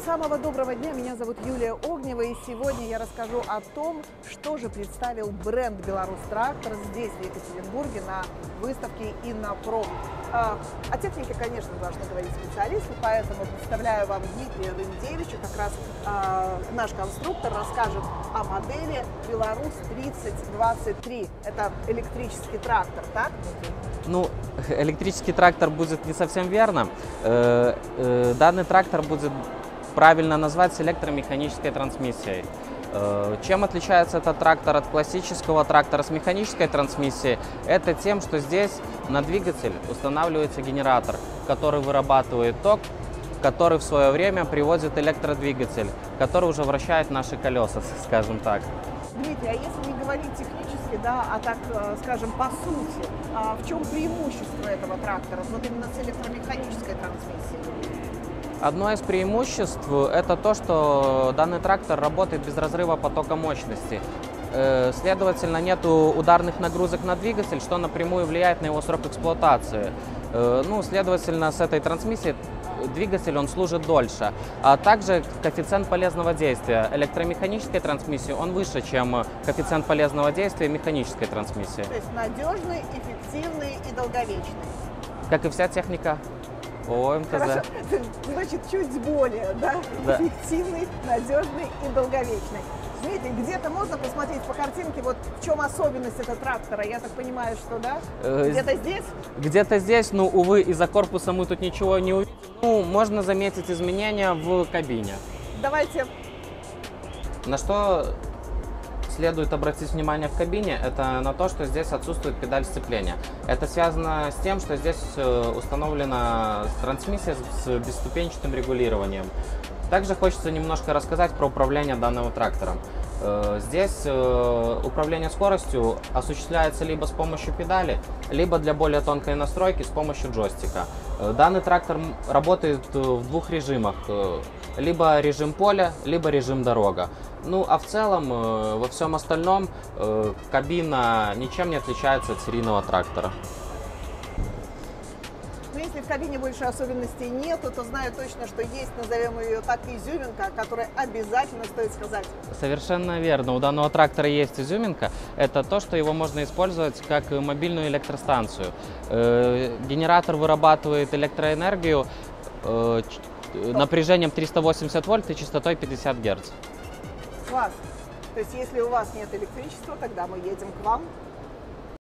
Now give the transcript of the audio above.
Самого доброго дня, меня зовут Юлия Огнева, и сегодня я расскажу о том, что же представил бренд «Беларустрактор» здесь, в Екатеринбурге, на выставке «Иннопром». О технике, конечно, должны говорить специалисты, поэтому представляю вам Дмитрия Рындевича, как раз наш конструктор расскажет о модели «Беларусь 3023». Это электрический трактор, так? Ну, электрический трактор будет не совсем верно. Данный трактор будет правильно назвать с электромеханической трансмиссией. Чем отличается этот трактор от классического трактора с механической трансмиссией? Это тем, что здесь на двигатель устанавливается генератор, который вырабатывает ток, который в свое время приводит электродвигатель, который уже вращает наши колеса, скажем так. Дмитрий, а если не говорить технически, да, а так, скажем, по сути, в чем преимущество этого трактора, вот именно с электромеханической трансмиссией? Одно из преимуществ – это то, что данный трактор работает без разрыва потока мощности. Следовательно, нет ударных нагрузок на двигатель, что напрямую влияет на его срок эксплуатации. Следовательно, с этой трансмиссией двигатель он служит дольше. А также коэффициент полезного действия электромеханической трансмиссии он выше, чем коэффициент полезного действия механической трансмиссии. То есть надежный, эффективный и долговечный. Как и вся техника ОМТЗ. Хорошо. Значит, чуть более, да? Эффективный, надежный и долговечный. Смотрите, где-то можно посмотреть по картинке, вот в чем особенность этого трактора? Я так понимаю, что да? Где-то здесь? Где-то здесь, но, увы, из-за корпуса мы тут ничего не увидим. Можно заметить изменения в кабине. Давайте. На что следует обратить внимание в кабине, это на то, что здесь отсутствует педаль сцепления. Это связано с тем, что здесь установлена трансмиссия с бесступенчатым регулированием. Также хочется немножко рассказать про управление данным трактором. Здесь управление скоростью осуществляется либо с помощью педали, либо для более тонкой настройки с помощью джойстика. Данный трактор работает в двух режимах, либо режим поля, либо режим дорога. А в целом, во всем остальном, кабина ничем не отличается от серийного трактора. Но если в кабине больше особенностей нету, то знаю точно, что есть, назовем ее так, изюминка, о которой обязательно стоит сказать. Совершенно верно. У данного трактора есть изюминка. Это то, что его можно использовать как мобильную электростанцию. Генератор вырабатывает электроэнергию напряжением 380 вольт и частотой 50 Гц. Класс. То есть если у вас нет электричества, тогда мы едем к вам.